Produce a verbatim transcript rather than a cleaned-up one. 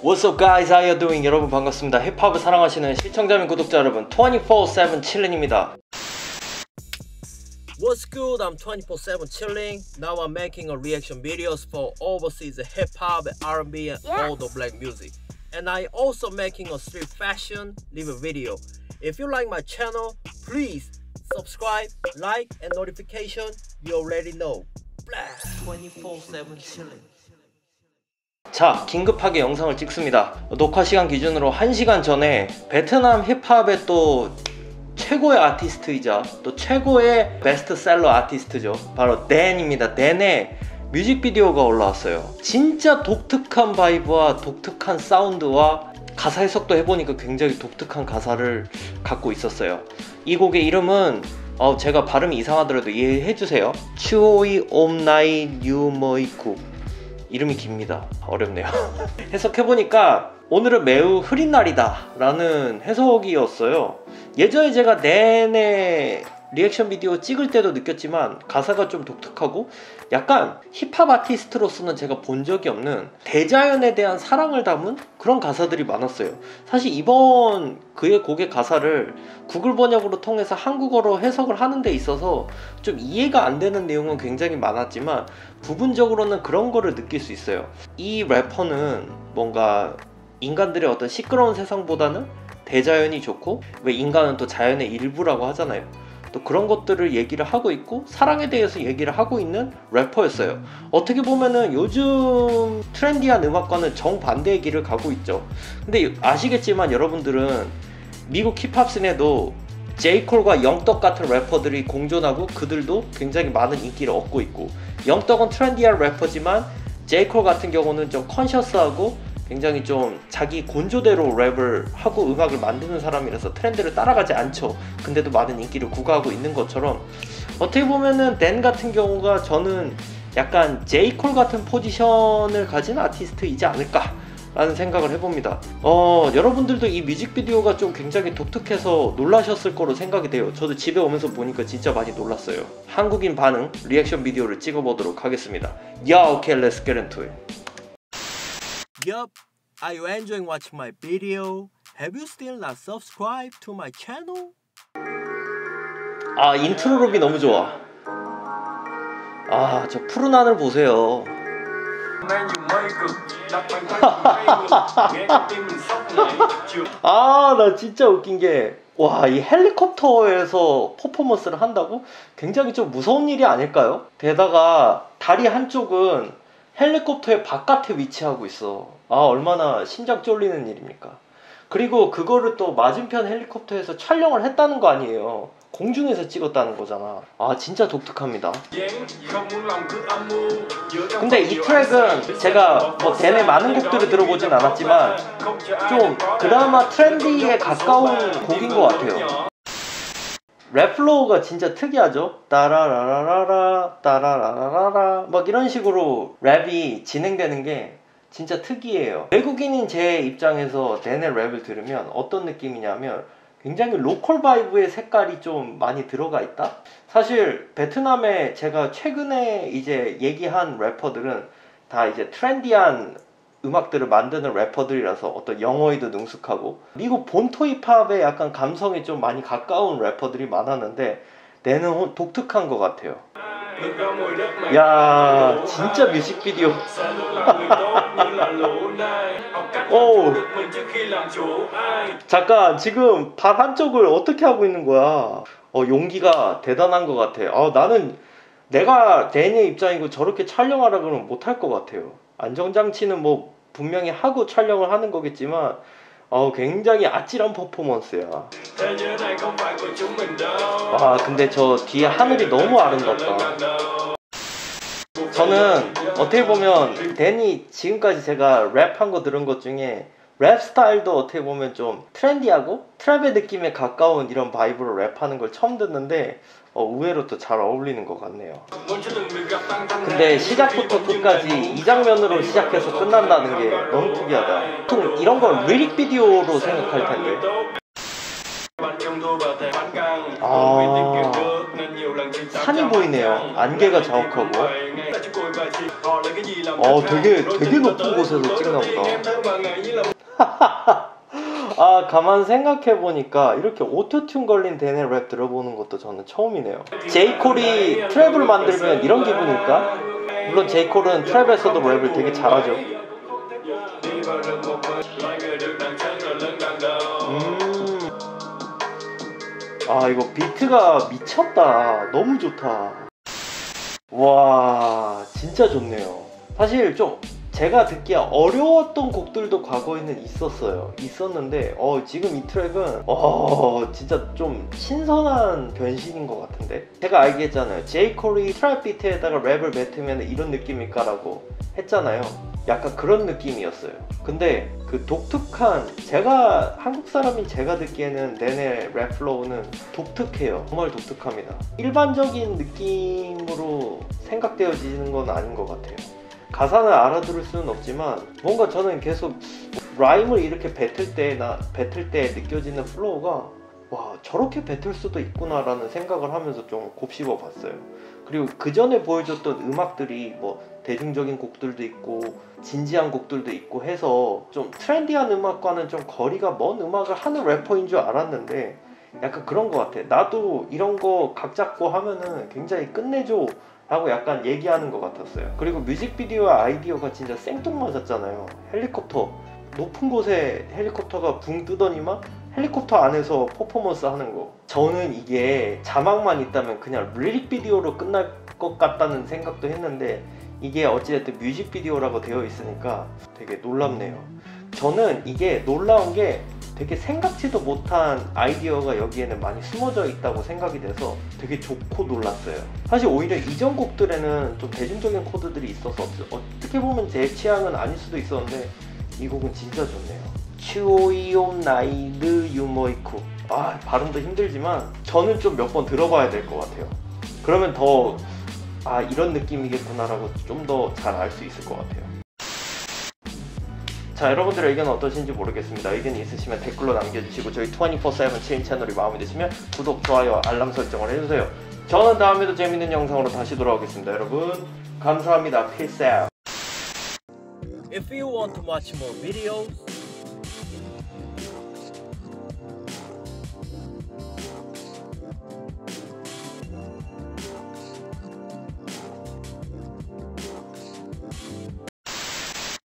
What's up guys, how you doing? 여러분 반갑습니다. 힙합을 사랑하시는 시청자 및 구독자 여러분, twenty-four seven chilling입니다. What's good? I'm twenty-four seven chilling. Now I'm making a reaction videos for overseas hip-hop, R and B and yes. all the black music. And I also making a street fashion review video. If you like my channel, please subscribe, like and notification. You already know. twenty-four seven chilling. 자, 긴급하게 영상을 찍습니다. 녹화 시간 기준으로 한 시간 전에 베트남 힙합의 또 최고의 아티스트이자 또 최고의 베스트셀러 아티스트죠. 바로 댄입니다. 댄의 뮤직비디오가 올라왔어요. 진짜 독특한 바이브와 독특한 사운드와 가사 해석도 해보니까 굉장히 독특한 가사를 갖고 있었어요. 이 곡의 이름은 어, 제가 발음이 이상하더라도 이해해주세요. 추오이 옴나이 뉴머이쿠. 이름이 깁니다. 어렵네요. 해석해보니까 오늘은 매우 흐린 날이다 라는 해석이었어요. 예전에 제가 내내 리액션 비디오 찍을 때도 느꼈지만 가사가 좀 독특하고 약간 힙합 아티스트로서는 제가 본 적이 없는 대자연에 대한 사랑을 담은 그런 가사들이 많았어요. 사실 이번 그의 곡의 가사를 구글 번역으로 통해서 한국어로 해석을 하는 데 있어서 좀 이해가 안 되는 내용은 굉장히 많았지만 부분적으로는 그런 거를 느낄 수 있어요. 이 래퍼는 뭔가 인간들의 어떤 시끄러운 세상보다는 대자연이 좋고, 왜 인간은 또 자연의 일부라고 하잖아요. 또 그런 것들을 얘기를 하고 있고 사랑에 대해서 얘기를 하고 있는 래퍼였어요. 어떻게 보면은 요즘 트렌디한 음악과는 정반대의 길을 가고 있죠. 근데 아시겠지만 여러분들은 미국 힙합 씬에도 제이콜과 영떡 같은 래퍼들이 공존하고 그들도 굉장히 많은 인기를 얻고 있고, 영떡은 트렌디한 래퍼지만 제이콜 같은 경우는 좀 컨셔스하고 굉장히 좀 자기 곤조대로 랩을 하고 음악을 만드는 사람이라서 트렌드를 따라가지 않죠. 근데도 많은 인기를 구가하고 있는 것처럼 어떻게 보면은 댄 같은 경우가 저는 약간 제이콜 같은 포지션을 가진 아티스트이지 않을까 라는 생각을 해봅니다. 어, 여러분들도 이 뮤직비디오가 좀 굉장히 독특해서 놀라셨을 거로 생각이 돼요. 저도 집에 오면서 보니까 진짜 많이 놀랐어요. 한국인 반응 리액션 비디오를 찍어보도록 하겠습니다. Yeah, okay, let's get into it. Yup, are you enjoying watching my video? Have you still not subscribed to my channel? 아, 인트로 룩이 너무 좋아. 아, 저 푸른 하늘 보세요. 아, 나 진짜 웃긴 게, 와, 이 헬리콥터에서 퍼포먼스를 한다고? 굉장히 좀 무서운 일이 아닐까요? 게다가 다리 한쪽은 헬리콥터의 바깥에 위치하고 있어. 아, 얼마나 심장 쫄리는 일입니까? 그리고 그거를 또 맞은편 헬리콥터에서 촬영을 했다는 거 아니에요. 공중에서 찍었다는 거잖아. 아, 진짜 독특합니다. 근데 이 트랙은 제가 뭐 댄의 많은 곡들을 들어보진 않았지만 좀 그나마 트렌디에 가까운 곡인 것 같아요. 랩 플로우가 진짜 특이하죠? 따라라라라라 따라라라라 막 이런 식으로 랩이 진행되는 게 진짜 특이해요. 외국인인 제 입장에서 댄의 랩을 들으면 어떤 느낌이냐면 굉장히 로컬 바이브의 색깔이 좀 많이 들어가 있다? 사실 베트남에 제가 최근에 이제 얘기한 래퍼들은 다 이제 트렌디한 음악들을 만드는 래퍼들이라서 어떤 영어에도 능숙하고 미국 본토 힙합에 약간 감성이 좀 많이 가까운 래퍼들이 많았는데 댄은 독특한 것 같아요. 야, 진짜 뮤직비디오. 오, 잠깐, 지금 발 한쪽을 어떻게 하고 있는 거야? 어, 용기가 대단한 것 같아. 아, 나는 내가 댄의 입장이고 저렇게 촬영하라 그러면 못할 것 같아요. 안정장치는 뭐 분명히 하고 촬영을 하는 거겠지만 어, 굉장히 아찔한 퍼포먼스야. 와, 근데 저 뒤에 하늘이 너무 아름답다. 저는 어떻게 보면 댄이 지금까지 제가 랩한 거 들은 것 중에 랩 스타일도 어떻게 보면 좀 트렌디하고 트랩의 느낌에 가까운 이런 바이브로 랩하는 걸 처음 듣는데 어, 의외로 또 잘 어울리는 것 같네요. 근데 시작부터 끝까지 이 장면으로 시작해서 끝난다는 게 너무 특이하다. 보통 이런 걸 리릭 비디오로 생각할 텐데. 아, 산이 보이네요. 안개가 자욱하고. 어, 되게 되게 높은 곳에서 찍나 보다. 아, 가만 생각해보니까 이렇게 오토튠 걸린 데네 랩 들어보는 것도 저는 처음이네요. 제이콜이 트랩을 만들면 이런 기분일까? 물론 제이콜은 트랩에서도 랩을 되게 잘하죠. 음. 아, 이거 비트가 미쳤다. 너무 좋다. 와, 진짜 좋네요. 사실 좀 제가 듣기에 어려웠던 곡들도 과거에는 있었어요. 있었는데 어, 지금 이 트랙은 어, 진짜 좀 신선한 변신인 것 같은데. 제가 알겠잖아요. 제이콜이 트랩 비트에다가 랩을 뱉으면 이런 느낌일까 라고 했잖아요. 약간 그런 느낌이었어요. 근데 그 독특한, 제가 한국 사람인 제가 듣기에는 내내 랩 플로우는 독특해요. 정말 독특합니다. 일반적인 느낌으로 생각되어지는 건 아닌 것 같아요. 가사는 알아들을 수는 없지만 뭔가 저는 계속 라임을 이렇게 뱉을 때, 나 뱉을 때 느껴지는 플로우가 와, 저렇게 뱉을 수도 있구나 라는 생각을 하면서 좀 곱씹어 봤어요. 그리고 그 전에 보여줬던 음악들이 뭐 대중적인 곡들도 있고 진지한 곡들도 있고 해서 좀 트렌디한 음악과는 좀 거리가 먼 음악을 하는 래퍼인 줄 알았는데 약간 그런 것 같아. 나도 이런 거 각 잡고 하면은 굉장히 끝내줘 라고 약간 얘기하는 것 같았어요. 그리고 뮤직비디오 아이디어가 진짜 생뚱맞았잖아요. 헬리콥터, 높은 곳에 헬리콥터가 붕 뜨더니만 헬리콥터 안에서 퍼포먼스 하는 거. 저는 이게 자막만 있다면 그냥 리릭 비디오로 끝날 것 같다는 생각도 했는데 이게 어찌됐든 뮤직비디오라고 되어 있으니까 되게 놀랍네요. 저는 이게 놀라운 게 되게 생각지도 못한 아이디어가 여기에는 많이 숨어져 있다고 생각이 돼서 되게 좋고 놀랐어요. 사실 오히려 이전 곡들에는 좀 대중적인 코드들이 있어서 어떻게 보면 제 취향은 아닐 수도 있었는데 이 곡은 진짜 좋네요. 츄오이옴 나이드 유모이쿠. 아, 발음도 힘들지만 저는 좀 몇 번 들어봐야 될 것 같아요. 그러면 더 아, 이런 느낌이겠구나 라고 좀 더 잘 알 수 있을 것 같아요. 자, 여러분들의 의견은 어떠신지 모르겠습니다. 의견이 있으시면 댓글로 남겨주시고 저희 이십사 세븐 체인 채널이 마음에 드시면 구독, 좋아요, 알람 설정을 해주세요. 저는 다음에도 재밌는 영상으로 다시 돌아오겠습니다. 여러분 감사합니다. Peace out. If you want to watch more videos,